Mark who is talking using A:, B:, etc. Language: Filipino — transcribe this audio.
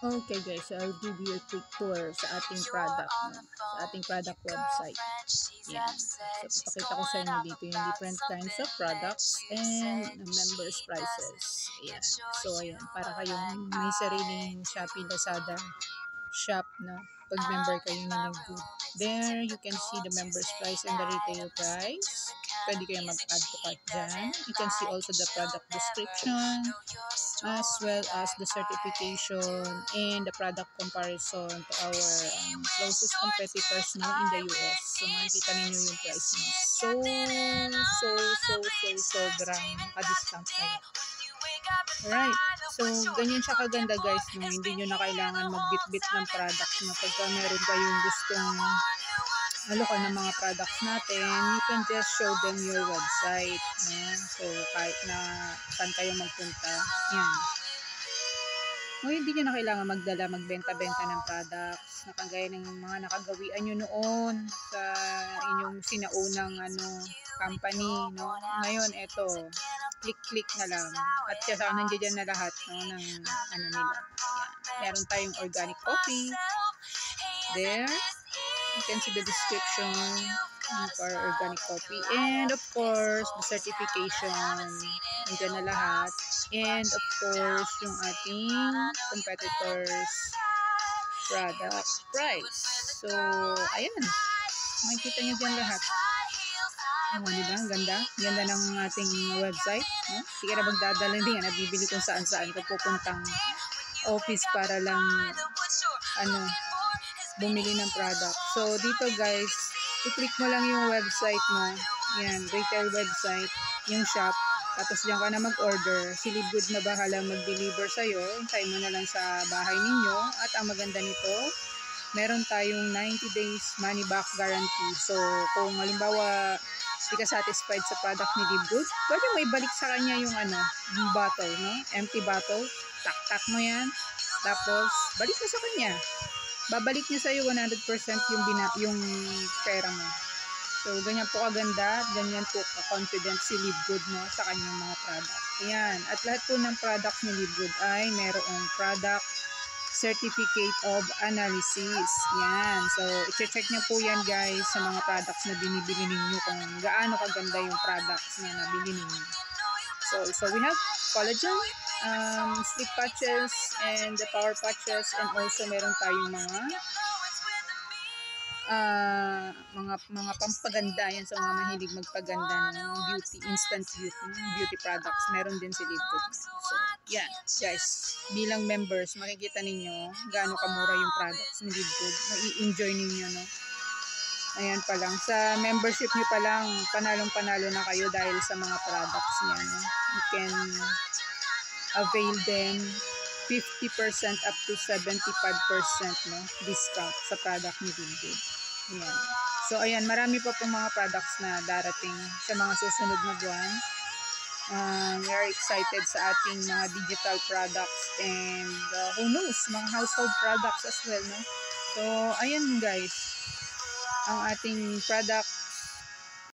A: Okay guys, so I'll give you a quick tour sa ating product, no? Sa ating product website. Yan. So, papakita ko sa inyo dito yung different kinds of products and members prices. Ayan. So, ayan. Para kayong may sariling Shopee, Lazada shop na pag member kayo ni Naggood. There, you can see the members price and the retail price. Pwede kayo mag-add to cart dyan. You can see also the product description as well as the certification and the product comparison to our closest competitors now in the US. So, makikita ninyo yung price niya. Sobrang ka-discount kayo. Alright. So, ganyan siya kaganda guys. No? Hindi nyo na kailangan magbitbit ng products. No? Pagka meron kayong gustong ka ng mga products natin, you can just show them your website. No? So, kahit na saan kayo magpunta, yan. No, hindi nyo na kailangan magdala, magbenta-benta ng products na kagaya ng mga nakagawian nyo noon sa inyong sinaunang company. No? Ngayon, eto, click-click na lang. At saka nandiyan na lahat ng nila. Yan. Meron tayong organic coffee. There. You can see the description for organic coffee. And of course, the certification. Nandiyan na lahat. And of course, yung ating competitors product price. So, ayan. Makikita nyo dyan lahat. Diba? Ganda. Ganda ng ating website. No? Hindi ka na magdadala, hindi ka nabibili kung saan-saan ka pupuntang office para lang bumili ng product. So, dito guys, i-click mo lang yung website mo. Yan, retail website, yung shop. Tapos diyan ka na mag-order. Si Livegood na bahala mag-deliver sa'yo. Hintayin mo na lang sa bahay ninyo. At ang maganda nito, meron tayong 90 days money back guarantee. So, kung halimbawa hindi ka satisfied sa product ni Livegood, pwede mo ibalik sa kanya yung yung bottle, no? Empty bottle. Tak-tak mo yan. Tapos, balik mo sa kanya. Babalik niya sa'yo 100% yung pera mo. So, ganyan po kaganda at ganyan po ka-confident si Livegood sa kanyang mga product. Ayan. At lahat po ng product ni Livegood ay merong product certificate of analysis. Yan. So, i-check nyo po yan guys sa mga products na binibili ninyo kung gaano kaganda yung products na nabili ninyo. So we have collagen, sleep patches, and the power patches, and also meron tayong mga pampaganda yan sa mga mahilig magpaganda ng beauty, instant beauty products. Meron din si Livegood. So, yan guys, bilang members, makikita ninyo gaano kamura yung products ni Livegood. Mai-enjoy ninyo, no? Ayan pa lang. Sa membership nyo pa lang, panalong-panalo na kayo dahil sa mga products niya. No? You can avail them 50% up to 75% no, discount sa product ni Livegood. Ayan. So, ayan, marami pa pong mga products na darating sa mga susunod na buwan. We are excited sa ating mga digital products and who knows, mga household products as well. No? So, ayan guys, ang ating product